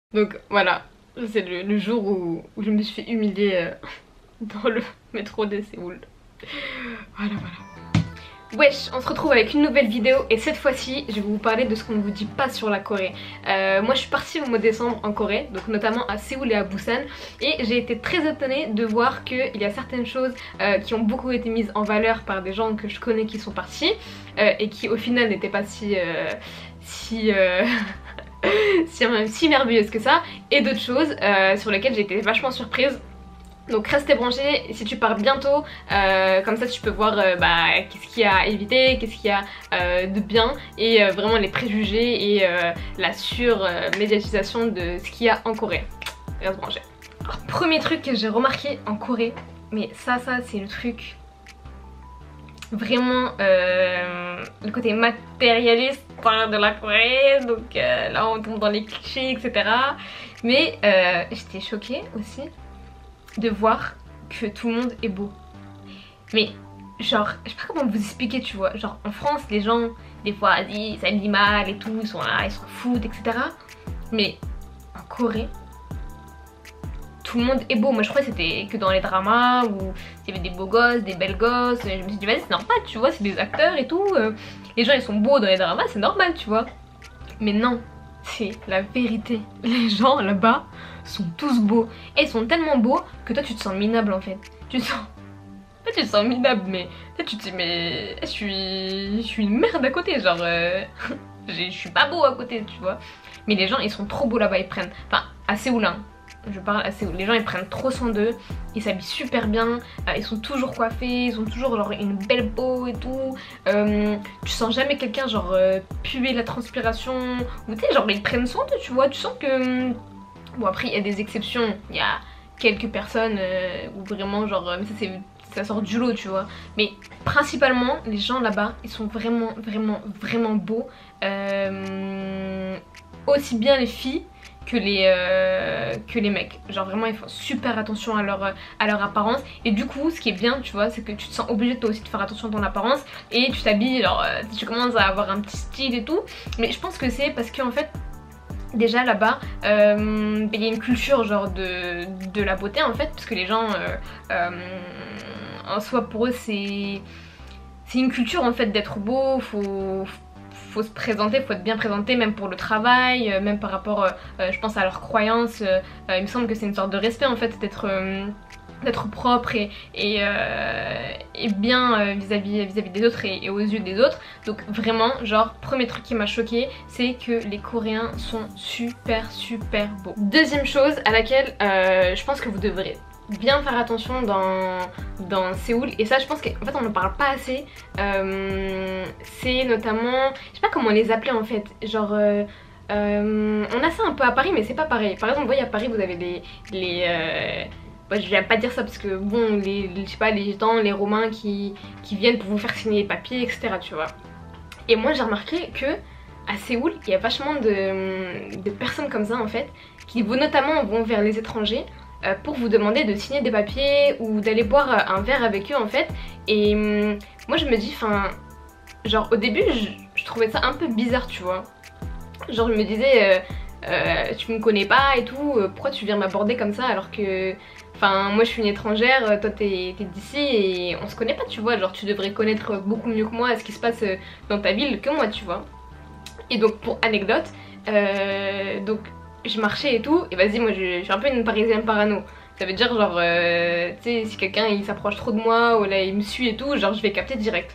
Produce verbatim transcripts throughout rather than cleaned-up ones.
Donc voilà, c'est le, le jour où, où je me suis fait humilier euh, dans le métro de Séoul. Voilà, voilà. Wesh, on se retrouve avec une nouvelle vidéo et cette fois-ci, je vais vous parler de ce qu'on ne vous dit pas sur la Corée. Euh, moi, je suis partie au mois de décembre en Corée, donc notamment à Séoul et à Busan, et j'ai été très étonnée de voir qu'il y a certaines choses euh, qui ont beaucoup été mises en valeur par des gens que je connais qui sont partis euh, et qui au final n'étaient pas si... Euh, si euh... si, si merveilleuse que ça, et d'autres choses euh, sur lesquelles j'ai été vachement surprise. Donc restez branchés, si tu pars bientôt, euh, comme ça tu peux voir euh, bah, qu'est-ce qu'il y a à éviter, qu'est-ce qu'il y a euh, de bien, et euh, vraiment les préjugés et euh, la sur-médiatisation de ce qu'il y a en Corée. Reste branché. Alors, premier truc que j'ai remarqué en Corée, mais ça, ça c'est le truc... Vraiment euh, le côté matérialiste de la Corée, donc euh, là on tombe dans les clichés, et cetera. Mais euh, j'étais choquée aussi de voir que tout le monde est beau. Mais genre, je sais pas comment vous expliquer, tu vois. Genre en France, les gens, des fois, ils s'habillent mal et tout, ils sont là, ils s'en foutent, et cetera. Mais en Corée, tout le monde est beau. Moi je crois que c'était que dans les dramas où il y avait des beaux gosses, des belles gosses. Je me suis dit vas-y c'est normal, tu vois, c'est des acteurs et tout. Les gens ils sont beaux dans les dramas, c'est normal, tu vois. Mais non, c'est la vérité. Les gens là-bas sont tous beaux. Et ils sont tellement beaux que toi tu te sens minable en fait. Tu te sens... En fait tu te sens minable, mais là tu te dis mais je suis, je suis une merde à côté, genre euh... je suis pas beau à côté, tu vois. Mais les gens ils sont trop beaux là-bas, ils prennent... Enfin à Séoul hein. Je parle assez où les gens ils prennent trop soin d'eux, ils s'habillent super bien, euh, ils sont toujours coiffés, ils ont toujours genre une belle peau et tout. Euh, tu sens jamais quelqu'un genre euh, puer la transpiration, ou tu sais genre ils prennent soin d'eux, tu vois, tu sens que... Bon après il y a des exceptions, il y a quelques personnes euh, où vraiment genre, mais ça c'est... ça sort du lot, tu vois. Mais principalement les gens là-bas ils sont vraiment vraiment vraiment beaux, euh, aussi bien les filles que les, euh, que les mecs. Genre vraiment ils font super attention à leur, à leur apparence. Et du coup ce qui est bien tu vois c'est que tu te sens obligé toi aussi de faire attention à ton apparence. Et tu t'habilles, genre euh, tu commences à avoir un petit style et tout. Mais je pense que c'est parce qu'en fait déjà là-bas euh, il y a une culture genre de, de la beauté en fait. Parce que les gens euh, euh, en soi pour eux c'est... C'est une culture en fait d'être beau, faut... faut se présenter, faut être bien présenté même pour le travail, euh, même par rapport euh, je pense à leurs croyances, euh, il me semble que c'est une sorte de respect en fait d'être euh, d'être propre et, et, euh, et bien vis-à-vis vis-à-vis des autres et, et aux yeux des autres. Donc vraiment genre premier truc qui m'a choquée c'est que les Coréens sont super super beaux. Deuxième chose à laquelle euh, je pense que vous devrez bien faire attention dans, dans Séoul, et ça je pense qu'en fait on ne parle pas assez, euh, c'est notamment, je sais pas comment les appeler en fait, genre euh, euh, on a ça un peu à Paris mais c'est pas pareil. Par exemple vous voyez à Paris vous avez les, les euh, bah, je vais pas dire ça parce que bon les, les je sais pas les gitans, les romains qui, qui viennent pour vous faire signer les papiers etc tu vois. Et moi j'ai remarqué que à Séoul il y a vachement de, de personnes comme ça en fait qui notamment vont vers les étrangers pour vous demander de signer des papiers ou d'aller boire un verre avec eux en fait. Et hum, moi je me dis, enfin, genre au début je, je trouvais ça un peu bizarre tu vois. Genre je me disais, euh, euh, tu me connais pas et tout, euh, pourquoi tu viens m'aborder comme ça alors que... Enfin moi je suis une étrangère, toi t'es d'ici et on se connaît pas tu vois. Genre tu devrais connaître beaucoup mieux que moi ce qui se passe dans ta ville que moi tu vois. Et donc pour anecdote, euh, donc... je marchais et tout, et vas-y moi je, je suis un peu une parisienne parano. Ça veut dire genre, euh, tu sais, si quelqu'un il s'approche trop de moi ou là il me suit et tout, genre je vais capter direct.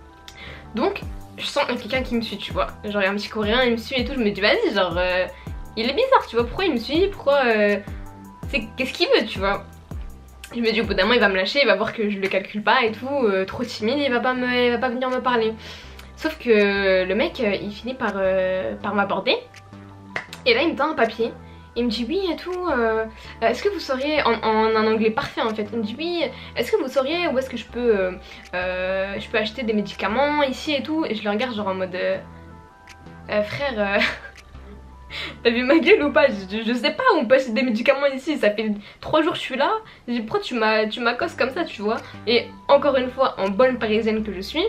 Donc je sens quelqu'un qui me suit tu vois. Genre il y a un petit coréen il me suit et tout, je me dis vas-y genre, euh, il est bizarre tu vois, pourquoi il me suit, pourquoi, euh, qu'est-ce qu'il veut tu vois. Je me dis au bout d'un moment il va me lâcher, il va voir que je le calcule pas et tout, euh, trop timide, il va pas, me, il va pas venir me parler. Sauf que le mec il finit par, euh, par m'aborder. Et là il me tend un papier, il me dit oui et tout, euh, est-ce que vous sauriez, en, en un anglais parfait en fait, il me dit oui, est-ce que vous sauriez où est-ce que je peux, euh, euh, je peux acheter des médicaments ici et tout. Et je le regarde genre en mode, euh, euh, frère, euh, t'as vu ma gueule ou pas, je, je sais pas où on peut acheter des médicaments ici, ça fait trois jours que je suis là, je dis pourquoi tu m'accostes comme ça tu vois. Et encore une fois en bonne parisienne que je suis,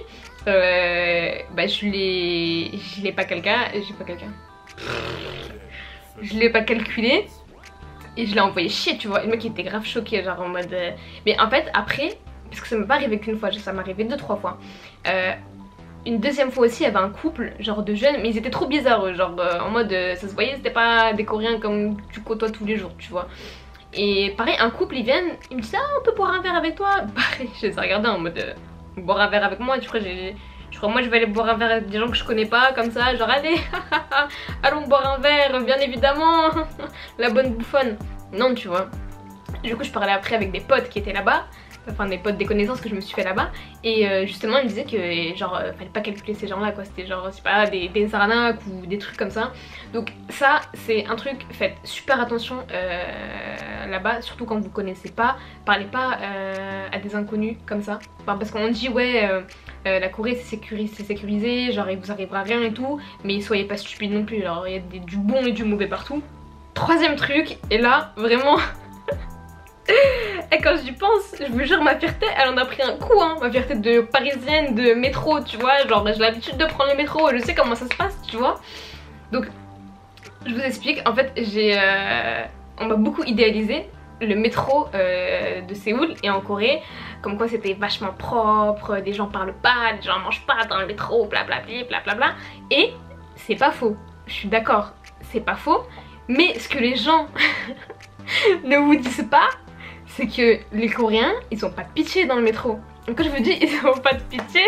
euh, bah je l'ai, je l'ai pas quelqu'un, j'ai pas quelqu'un. je l'ai pas calculé et je l'ai envoyé chier, tu vois. Et le mec il était grave choqué, genre en mode... Euh... Mais en fait après, parce que ça m'est pas arrivé qu'une fois, ça m'est arrivé deux trois fois. Euh, une deuxième fois aussi, il y avait un couple, genre de jeunes, mais ils étaient trop bizarres, eux, genre euh, en mode, euh, ça se voyait, c'était pas des Coréens comme tu côtoies tous les jours, tu vois. Et pareil, un couple, ils viennent, ils me disent, ah, on peut boire un verre avec toi. Pareil, je les ai regardés en mode, euh, boire un verre avec moi, tu crois, j'ai... Je crois moi je vais aller boire un verre avec des gens que je connais pas comme ça, genre allez, allons boire un verre, bien évidemment, la bonne bouffonne. Non, tu vois. Du coup je parlais après avec des potes qui étaient là-bas, enfin des potes, des connaissances que je me suis fait là-bas, et euh, justement ils me disaient que genre euh, fallait pas calculer ces gens là quoi, c'était genre c'est pas des, des arnaques ou des trucs comme ça. Donc ça c'est un truc, faites super attention euh, là-bas, surtout quand vous connaissez pas, parlez pas euh, à des inconnus comme ça, enfin, parce qu'on dit ouais euh, euh, la Corée c'est sécurisé, sécurisé, genre il vous arrivera rien et tout, mais soyez pas stupides non plus, alors il y a des, du bon et du mauvais partout. Troisième truc, et là vraiment et quand j'y pense, je vous jure, ma fierté elle en a pris un coup, hein. Ma fierté de parisienne, de métro, tu vois, genre j'ai l'habitude de prendre le métro, je sais comment ça se passe, tu vois. Donc je vous explique, en fait j'ai euh, on m'a beaucoup idéalisé le métro euh, de Séoul et en Corée, comme quoi c'était vachement propre, les gens parlent pas, les gens mangent pas dans le métro, blablabla, blablabla. Et c'est pas faux, je suis d'accord, c'est pas faux, mais ce que les gens ne vous disent pas, c'est que les Coréens, ils ont pas de pitié dans le métro. Donc quand je vous dis ils ont pas de pitié,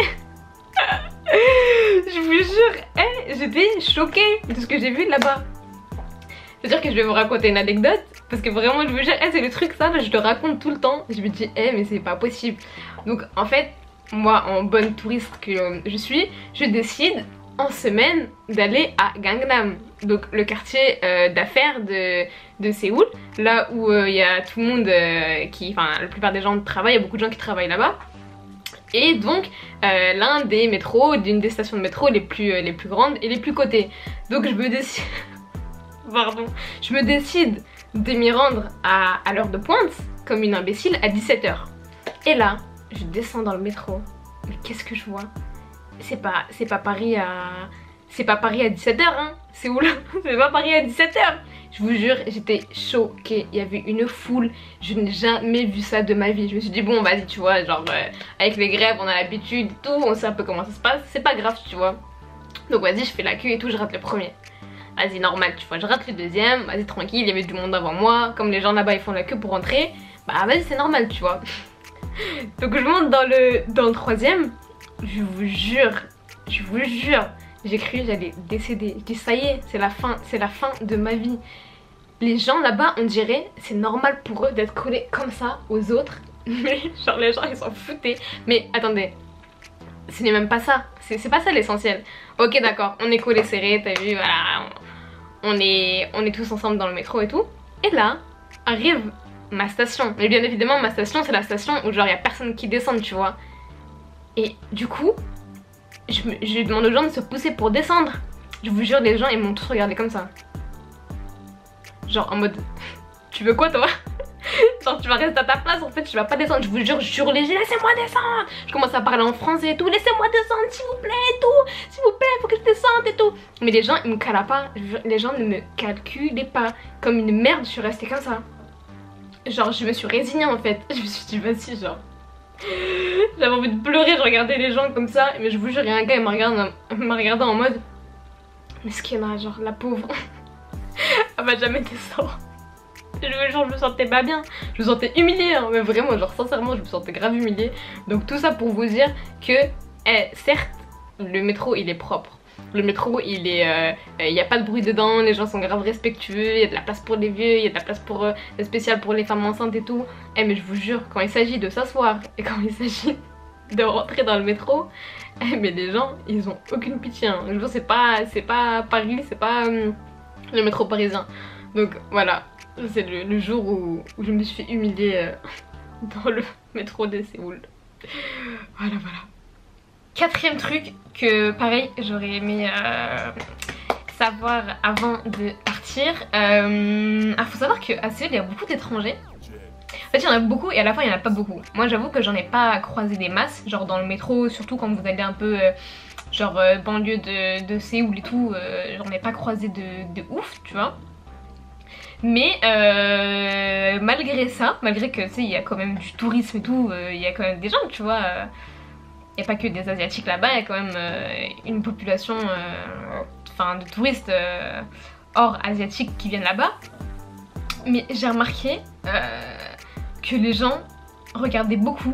je vous jure, hey, j'étais choquée de ce que j'ai vu là-bas. C'est-à-dire que je vais vous raconter une anecdote, parce que vraiment je vous jure, hey, c'est le truc ça, je le raconte tout le temps. Je me dis, hey, mais c'est pas possible. Donc en fait, moi en bonne touriste que je suis, je décide en semaine d'aller à Gangnam, donc le quartier euh, d'affaires de, de Séoul, là où il euh, y a tout le monde euh, qui, enfin la plupart des gens travaillent, il y a beaucoup de gens qui travaillent là-bas. Et donc euh, l'un des métros, d'une des stations de métro les plus, euh, les plus grandes et les plus cotées. Donc je me décide, pardon, je me décide de m'y rendre à, à l'heure de pointe, comme une imbécile, à dix-sept heures. Et là, je descends dans le métro, mais qu'est-ce que je vois? C'est pas, c'est pas Paris à... C'est pas Paris à dix-sept heures, hein. C'est où là? C'est pas Paris à dix-sept heures. Je vous jure, j'étais choquée. Il y avait une foule. Je n'ai jamais vu ça de ma vie. Je me suis dit, bon, vas-y, tu vois, genre, euh, avec les grèves, on a l'habitude et tout. On sait un peu comment ça se passe. C'est pas grave, tu vois. Donc, vas-y, je fais la queue et tout. Je rate le premier. Vas-y, normal, tu vois. Je rate le deuxième. Vas-y, tranquille. Il y avait du monde avant moi. Comme les gens là-bas, ils font la queue pour rentrer. Bah, vas-y, c'est normal, tu vois. Donc, je monte dans le, dans le troisième. Je vous jure, je vous jure, j'ai cru que j'allais décéder. Je dis ça y est, c'est la fin, c'est la fin de ma vie. Les gens là-bas, on dirait, c'est normal pour eux d'être collés comme ça aux autres. Mais genre les gens ils s'en foutaient. Mais attendez, ce n'est même pas ça, c'est pas ça l'essentiel. Ok d'accord, on est collés serrés, t'as vu, voilà, on, on, est, on est tous ensemble dans le métro et tout. Et là, arrive ma station. Mais bien évidemment ma station c'est la station où genre il y a personne qui descend, tu vois. Et du coup, je, me, je demande aux gens de se pousser pour descendre. Je vous jure, les gens ils m'ont tous regardé comme ça. Genre en mode, tu veux quoi toi? Genre tu vas rester à ta place, en fait tu vas pas descendre. Je vous jure, je hurle, laissez-moi descendre. Je commence à parler en français et tout, laissez-moi descendre s'il vous plaît et tout. S'il vous plaît, faut que je descende et tout. Mais les gens ils me calent pas, les gens ne me calculaient pas. Comme une merde, je suis restée comme ça. Genre je me suis résignée en fait. Je me suis dit vas-y genre. J'avais envie de pleurer, je regardais les gens comme ça, mais je vous jure, il y a un gars il m'a regardé, regardé en mode mais ce qu'il y en a, genre la pauvre, elle va jamais descendre. Je vous jure, je me sentais pas bien, je me sentais humiliée, hein, mais vraiment, genre sincèrement, je me sentais grave humiliée. Donc tout ça pour vous dire que, eh, certes, le métro il est propre. Le métro il est, euh, il n'y a pas de bruit dedans, les gens sont grave respectueux, il y a de la place pour les vieux, il y a de la place pour euh, spécial pour les femmes enceintes et tout. Eh mais je vous jure, quand il s'agit de s'asseoir et quand il s'agit de rentrer dans le métro, eh mais les gens ils ont aucune pitié, hein. Je vous jure, c'est pas, c'est pas Paris, c'est pas euh, le métro parisien. Donc voilà, c'est le, le jour où, où je me suis fait humilier euh, dans le métro de Séoul. Voilà voilà. Quatrième truc que pareil j'aurais aimé euh, savoir avant de partir. Euh, ah, faut savoir qu'à Séoul il y a beaucoup d'étrangers. En fait il y en a beaucoup et à la fois il n'y en a pas beaucoup. Moi j'avoue que j'en ai pas croisé des masses, genre dans le métro, surtout quand vous allez un peu euh, genre euh, banlieue de, de Séoul et tout, euh, j'en ai pas croisé de, de ouf, tu vois. Mais euh, malgré ça, malgré que tu sais il y a quand même du tourisme et tout, il euh, y a quand même des gens, tu vois, il euh, n'y a pas que des asiatiques là-bas, il y a quand même euh, une population enfin euh, de touristes euh, hors asiatiques qui viennent là-bas. Mais j'ai remarqué euh, que les gens regardaient beaucoup,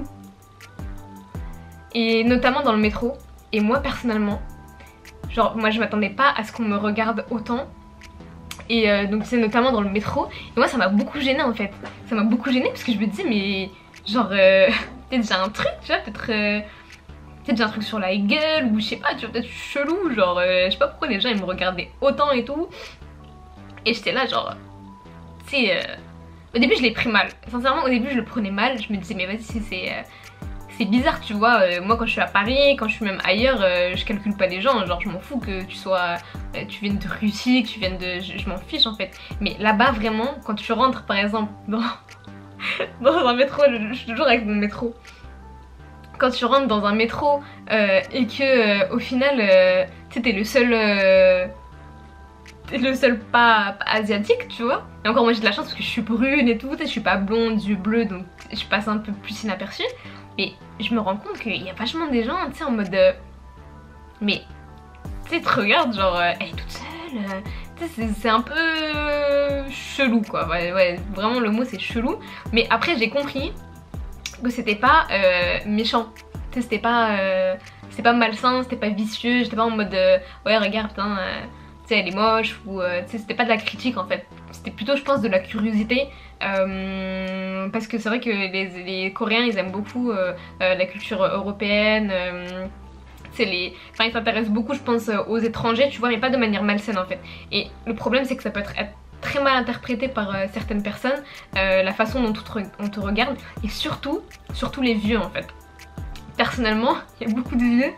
et notamment dans le métro. Et moi personnellement, genre moi je m'attendais pas à ce qu'on me regarde autant. Et euh, donc c'est notamment dans le métro. Et moi ça m'a beaucoup gênée en fait. Ça m'a beaucoup gênée parce que je me disais mais genre euh, peut-être j'ai un truc, tu vois, peut-être euh, peut-être j'ai un truc sur la gueule ou je sais pas, tu vois, peut-être chelou, genre euh, je sais pas pourquoi les gens ils me regardaient autant et tout. Et j'étais là genre, tu sais, euh, au début je l'ai pris mal. Sincèrement au début je le prenais mal, je me disais mais vas-y c'est... Euh, c'est bizarre tu vois, euh, moi quand je suis à Paris, quand je suis même ailleurs, euh, je calcule pas les gens, genre je m'en fous que tu sois, euh, tu viennes de Russie, que tu viennes de... je, je m'en fiche en fait. Mais là-bas vraiment, quand tu rentres par exemple dans, dans un métro, je, je suis toujours avec mon métro. Quand tu rentres dans un métro euh, et que euh, au final, euh, tu sais t'es le seul... Euh, t'es le seul pas, pas asiatique tu vois. Et encore moi j'ai de la chance parce que je suis brune et tout, je suis pas blonde, yeux bleus, donc je passe un peu plus inaperçue. Et je me rends compte qu'il y a vachement des gens, tu sais, en mode... Euh, mais, tu sais, te regardes, genre, euh, elle est toute seule, euh, tu sais, c'est un peu euh, chelou, quoi. Ouais, ouais, vraiment, le mot, c'est chelou. Mais après, j'ai compris que c'était pas euh, méchant. Tu sais, c'était pas, euh, c'était pas malsain, c'était pas vicieux. J'étais pas en mode, euh, ouais, regarde, putain, euh, tu sais, elle est moche. Ou, euh, tu sais, c'était pas de la critique, en fait. C'était plutôt, je pense, de la curiosité. Euh, parce que c'est vrai que les, les Coréens ils aiment beaucoup euh, euh, la culture européenne, euh, les... enfin, ils s'intéressent beaucoup je pense aux étrangers tu vois, mais pas de manière malsaine en fait. Et le problème c'est que ça peut être, être très mal interprété par euh, certaines personnes, euh, la façon dont on te regarde, et surtout, surtout les vieux en fait. Personnellement il y a beaucoup de vieux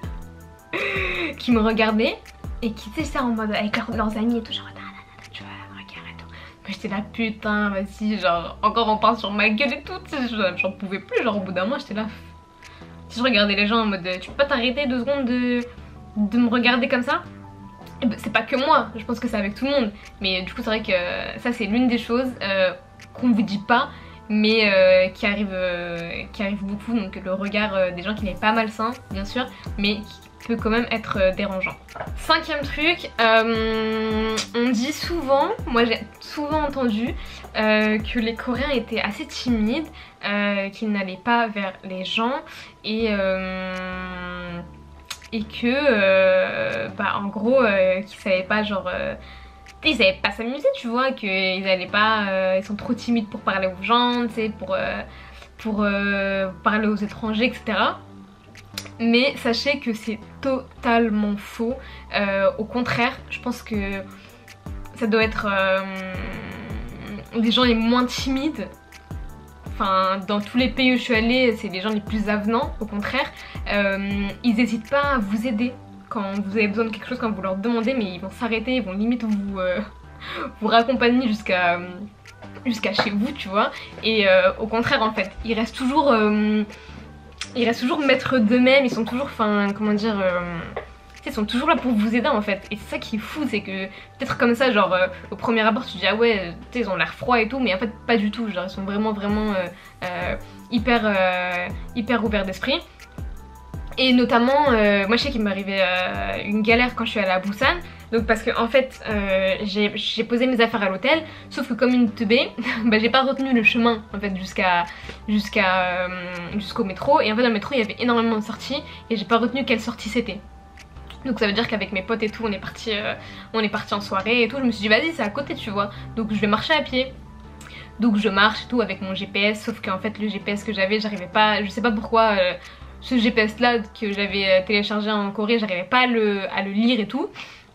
qui me regardaient et qui tu sais ça en mode avec leurs amis et tout genre tu vois regarde et tout. J'étais là putain vas-y genre encore on parle sur ma gueule et tout, j'en pouvais plus, genre au bout d'un mois j'étais là. Si je regardais les gens en mode tu peux pas t'arrêter deux secondes de, de me regarder comme ça. C'est pas que moi, je pense que c'est avec tout le monde. Mais du coup c'est vrai que ça c'est l'une des choses euh, qu'on vous dit pas mais euh, qui, arrive, euh, qui arrive beaucoup. Donc le regard euh, des gens qui n'est pas malsain bien sûr mais qui peut quand même être euh, dérangeant. Cinquième truc, euh, on dit souvent, moi j'ai souvent entendu euh, que les Coréens étaient assez timides, euh, qu'ils n'allaient pas vers les gens et, euh, et que euh, bah en gros euh, qu'ils savaient pas genre... Euh, ils savaient pas s'amuser tu vois, qu'ils allaient pas, euh, ils sont trop timides pour parler aux gens, tu sais, pour, euh, pour euh, parler aux étrangers et cetera. Mais sachez que c'est totalement faux, euh, au contraire je pense que ça doit être euh, les gens les moins timides, enfin dans tous les pays où je suis allée c'est les gens les plus avenants, au contraire euh, ils n'hésitent pas à vous aider quand vous avez besoin de quelque chose, quand vous leur demandez, mais ils vont s'arrêter, ils vont limite vous, euh, vous raccompagner jusqu'à jusqu'à chez vous tu vois. Et euh, au contraire en fait ils restent toujours euh, ils restent toujours maîtres d'eux-mêmes, ils sont toujours, enfin comment dire, euh, ils sont toujours là pour vous aider en fait. Et c'est ça qui est fou, c'est que peut-être comme ça genre euh, au premier abord tu te dis ah ouais tu sais ils ont l'air froids et tout, mais en fait pas du tout, genre ils sont vraiment vraiment euh, euh, hyper, euh, hyper ouverts d'esprit. Et notamment, euh, moi je sais qu'il m'est arrivé euh, une galère quand je suis allée à Busan. Donc parce que en fait euh, j'ai posé mes affaires à l'hôtel, sauf que comme une teubée, bah, j'ai pas retenu le chemin en fait jusqu'à jusqu'à euh, jusqu'au métro. Et en fait dans le métro il y avait énormément de sorties et j'ai pas retenu quelle sortie c'était. Donc ça veut dire qu'avec mes potes et tout on est parti euh, on est parti en soirée et tout. Je me suis dit vas-y c'est à côté tu vois, donc je vais marcher à pied. Donc je marche et tout avec mon G P S, sauf qu'en fait le G P S que j'avais j'arrivais pas, je sais pas pourquoi euh, ce G P S là que j'avais téléchargé en Corée j'arrivais pas à le, à le lire et tout.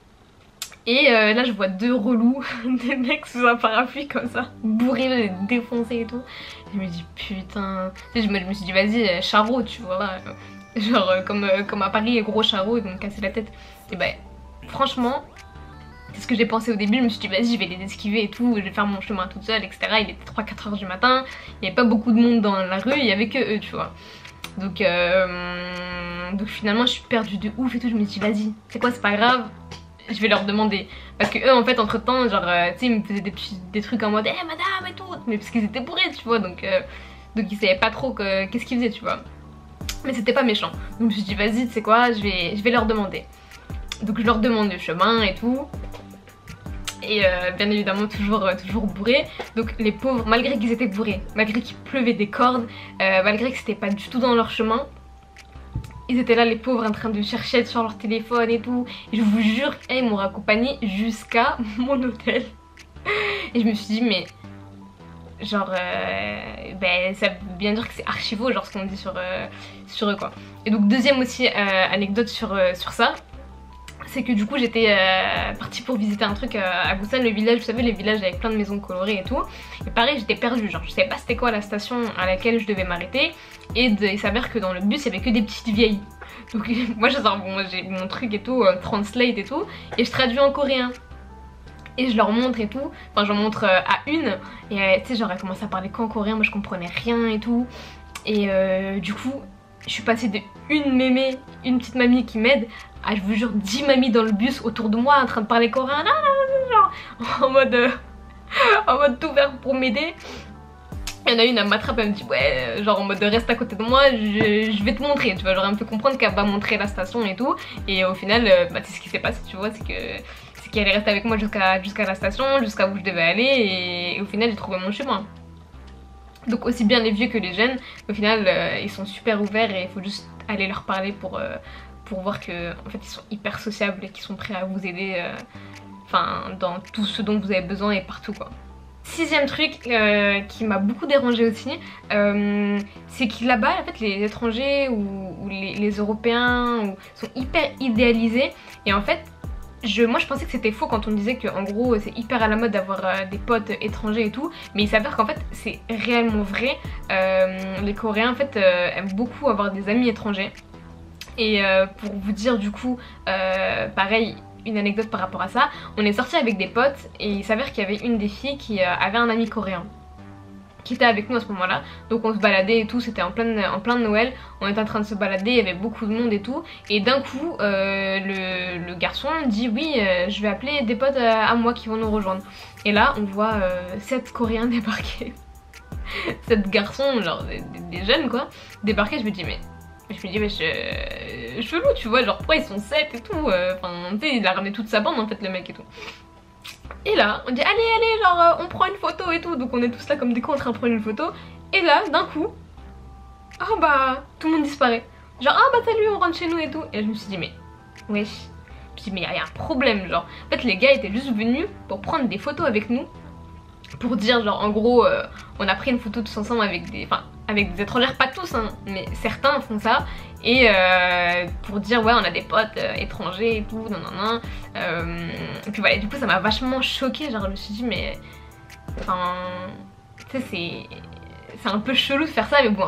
Et euh, là je vois deux relous, des mecs sous un parapluie comme ça, bourrés, défoncés et tout. Je me dis putain, je me, je me suis dit vas-y charreau tu vois là. Genre comme, comme à Paris gros charreau ils vont me casser la tête. Et bah franchement c'est ce que j'ai pensé au début, je me suis dit vas-y je vais les esquiver et tout, je vais faire mon chemin toute seule et cetera. Il était trois quatre heures du matin, il n'y avait pas beaucoup de monde dans la rue, il y avait que eux tu vois. Donc, euh, donc finalement je suis perdue de ouf et tout, je me dis vas-y c'est quoi c'est pas grave, je vais leur demander. Parce que eux en fait entre temps genre euh, tu sais ils me faisaient des, petits, des trucs en mode eh hey, madame et tout. Mais parce qu'ils étaient bourrés tu vois donc, euh, donc ils savaient pas trop que, qu'est-ce qu'ils faisaient tu vois. Mais c'était pas méchant. Donc je me suis dit vas-y tu sais quoi je vais, je vais leur demander. Donc je leur demande le chemin et tout. Et euh, bien évidemment toujours, euh, toujours bourrés. Donc les pauvres, malgré qu'ils étaient bourrés, malgré qu'il pleuvait des cordes, euh, malgré que c'était pas du tout dans leur chemin, ils étaient là les pauvres en train de chercher sur leur téléphone et tout. Et je vous jure, ils m'ont raccompagné jusqu'à mon hôtel. Et je me suis dit mais genre euh, ben ça veut bien dire que c'est archivo genre ce qu'on dit sur, euh, sur eux quoi. Et donc deuxième aussi euh, anecdote sur, euh, sur ça. C'est que du coup j'étais euh, partie pour visiter un truc euh, à Busan, le village, vous savez les villages avec plein de maisons colorées et tout. Et pareil j'étais perdue, genre je savais pas c'était quoi la station à laquelle je devais m'arrêter. Et de, il s'avère que dans le bus il y avait que des petites vieilles. Donc moi j'ai bon, mon truc et tout, euh, translate et tout, et je traduis en coréen. Et je leur montre et tout, enfin j'en montre euh, à une. Et euh, tu sais genre elle commence à parler qu'en coréen, moi je comprenais rien et tout. Et euh, du coup je suis passée de une mémé, une petite mamie qui m'aide, à je vous jure dix mamies dans le bus autour de moi en train de parler coréen, là, là, là, genre, en mode euh, en mode tout vert pour m'aider. Il y en a une, elle m'attrape, elle me dit ouais, genre en mode reste à côté de moi, je, je vais te montrer, tu vois, genre elle me fait comprendre qu'elle va montrer la station et tout. Et au final, euh, bah, c'est ce qui s'est passé, tu vois, c'est que c'est qu'elle est restée avec moi jusqu'à jusqu'à la station, jusqu'à où je devais aller, et, et au final j'ai trouvé mon chemin. Donc aussi bien les vieux que les jeunes, au final euh, ils sont super ouverts et il faut juste aller leur parler pour, euh, pour voir que en fait ils sont hyper sociables et qu'ils sont prêts à vous aider euh, enfin dans tout ce dont vous avez besoin et partout quoi. Sixième truc euh, qui m'a beaucoup dérangé aussi, euh, c'est que là-bas en fait les étrangers ou, ou les, les Européens ou, sont hyper idéalisés et en fait Je, moi je pensais que c'était faux quand on disait que en gros c'est hyper à la mode d'avoir euh, des potes étrangers et tout, mais il s'avère qu'en fait c'est réellement vrai. Euh, les Coréens en fait euh, aiment beaucoup avoir des amis étrangers. Et euh, pour vous dire du coup, euh, pareil, une anecdote par rapport à ça, on est sorti avec des potes et il s'avère qu'il y avait une des filles qui euh, avait un ami coréen qui était avec nous à ce moment là, donc on se baladait et tout, c'était en plein, en plein Noël, on était en train de se balader, il y avait beaucoup de monde et tout, et d'un coup euh, le, le garçon dit oui euh, je vais appeler des potes euh, à moi qui vont nous rejoindre, et là on voit euh, sept Coréens débarquer, sept garçons genre des, des jeunes quoi, débarquer, je me dis mais je me dis mais je... chelou tu vois, genre pourquoi ils sont sept et tout, enfin euh, tu sais il a ramené toute sa bande en fait le mec et tout. Et là, on dit allez allez genre euh, on prend une photo et tout, donc on est tous là comme des cons en train de prendre une photo. Et là d'un coup, oh bah tout le monde disparaît. Genre ah bah salut on rentre chez nous et tout. Et là, je me suis dit mais wesh, je me suis dit mais il y, y a un problème genre. En fait les gars étaient juste venus pour prendre des photos avec nous, pour dire genre en gros euh, on a pris une photo tous ensemble avec des, enfin avec des étrangères, pas tous hein, mais certains font ça. Et euh, pour dire ouais on a des potes euh, étrangers et tout, non non non. Euh, et puis voilà, du coup ça m'a vachement choquée, genre je me suis dit mais enfin tu sais c'est c'est un peu chelou de faire ça, mais bon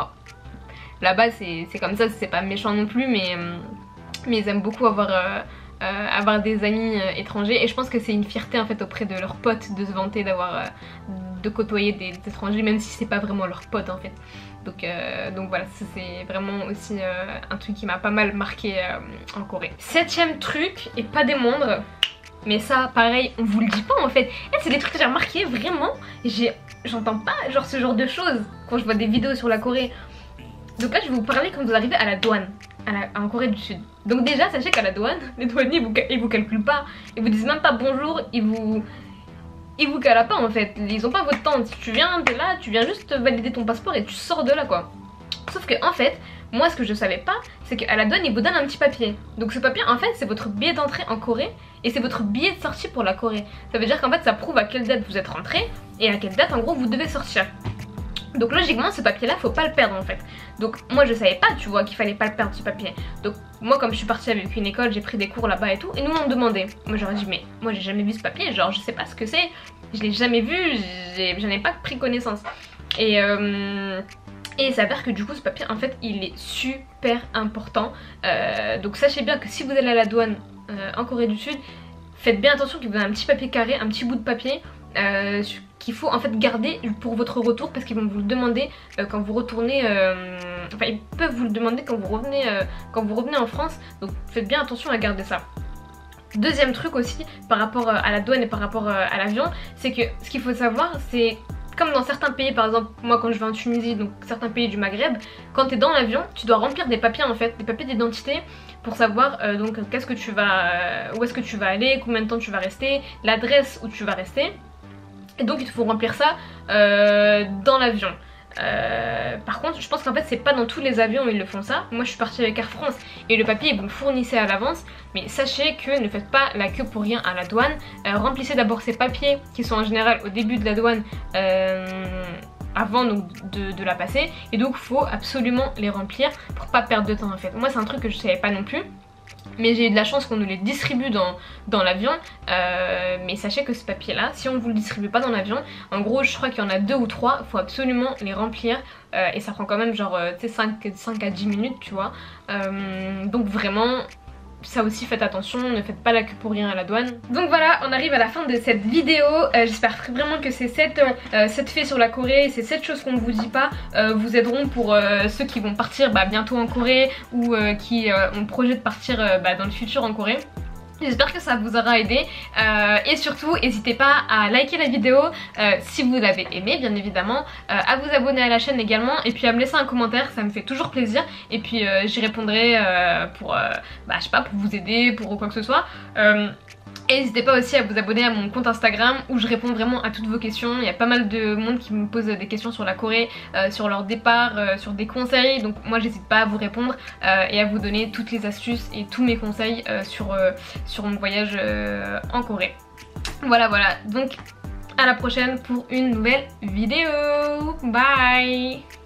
là-bas c'est comme ça, c'est pas méchant non plus, mais, mais ils aiment beaucoup avoir, euh, euh, avoir des amis euh, étrangers, et je pense que c'est une fierté en fait auprès de leurs potes de se vanter d'avoir euh, de côtoyer des, des étrangers, même si c'est pas vraiment leurs potes en fait. Donc, euh, donc voilà, c'est vraiment aussi euh, un truc qui m'a pas mal marqué euh, en Corée. Septième truc, et pas des moindres, mais ça pareil on vous le dit pas en fait, c'est des trucs que j'ai remarqué vraiment, j'entends pas genre ce genre de choses quand je vois des vidéos sur la Corée. Donc là je vais vous parler quand vous arrivez à la douane à la, en Corée du Sud. Donc déjà sachez qu'à la douane, les douaniers ils vous, ils vous calculent pas, ils vous disent même pas bonjour, ils vous... Ils vous calent pas en fait, ils ont pas votre temps. Si tu viens de là, tu viens juste valider ton passeport et tu sors de là quoi. Sauf que en fait, moi ce que je savais pas, c'est qu'à la douane ils vous donnent un petit papier. Donc ce papier en fait c'est votre billet d'entrée en Corée et c'est votre billet de sortie pour la Corée. Ça veut dire qu'en fait ça prouve à quelle date vous êtes rentré et à quelle date en gros vous devez sortir. Donc logiquement ce papier là faut pas le perdre en fait. Donc moi je savais pas tu vois qu'il fallait pas le perdre ce papier. Donc moi comme je suis partie avec une école, j'ai pris des cours là-bas et tout, et nous on me demandait. Moi j'aurais dit mais moi j'ai jamais vu ce papier, genre je sais pas ce que c'est, je l'ai jamais vu, j'en ai pas pris connaissance. Et euh, et il s'avère que du coup ce papier en fait il est super important. Euh, donc sachez bien que si vous allez à la douane euh, en Corée du Sud, faites bien attention qu'il vous donne un petit papier carré, un petit bout de papier euh, qu'il faut en fait garder pour votre retour, parce qu'ils vont vous le demander euh, quand vous retournez, euh, enfin ils peuvent vous le demander quand vous revenez, euh, quand vous revenez en France, donc faites bien attention à garder ça. Deuxième truc aussi par rapport à la douane et par rapport à l'avion, c'est que ce qu'il faut savoir, c'est comme dans certains pays, par exemple moi quand je vais en Tunisie, donc certains pays du Maghreb, quand tu es dans l'avion, tu dois remplir des papiers en fait, des papiers d'identité pour savoir euh, donc qu'est-ce que tu vas, euh, où est-ce que tu vas aller, combien de temps tu vas rester, l'adresse où tu vas rester. Et donc il faut remplir ça euh, dans l'avion. Euh, par contre je pense qu'en fait c'est pas dans tous les avions où ils le font ça. Moi je suis partie avec Air France et le papier ils vous le fournissaient à l'avance. Mais sachez que ne faites pas la queue pour rien à la douane. euh, Remplissez d'abord ces papiers qui sont en général au début de la douane euh, avant donc de, de la passer. Et donc il faut absolument les remplir pour pas perdre de temps en fait. Moi c'est un truc que je savais pas non plus, mais j'ai eu de la chance qu'on nous les distribue dans, dans l'avion. Euh, mais sachez que ce papier là, si on vous le distribue pas dans l'avion, en gros je crois qu'il y en a deux ou trois, il faut absolument les remplir. euh, Et ça prend quand même genre euh, cinq à dix minutes tu vois. euh, Donc vraiment ça aussi faites attention, ne faites pas la queue pour rien à la douane. Donc voilà, on arrive à la fin de cette vidéo. euh, J'espère vraiment que ces sept euh, faits sur la Corée, ces sept choses qu'on ne vous dit pas euh, vous aideront pour euh, ceux qui vont partir bah, bientôt en Corée ou euh, qui euh, ont le projet de partir euh, bah, dans le futur en Corée. J'espère que ça vous aura aidé euh, et surtout n'hésitez pas à liker la vidéo euh, si vous l'avez aimé bien évidemment, euh, à vous abonner à la chaîne également et puis à me laisser un commentaire, ça me fait toujours plaisir et puis euh, j'y répondrai euh, pour, euh, bah, je sais pas, pour vous aider, pour quoi que ce soit. Euh, Et n'hésitez pas aussi à vous abonner à mon compte Instagram où je réponds vraiment à toutes vos questions. Il y a pas mal de monde qui me pose des questions sur la Corée, euh, sur leur départ, euh, sur des conseils. Donc moi j'hésite pas à vous répondre euh, et à vous donner toutes les astuces et tous mes conseils euh, sur, euh, sur mon voyage euh, en Corée. Voilà voilà, donc à la prochaine pour une nouvelle vidéo. Bye.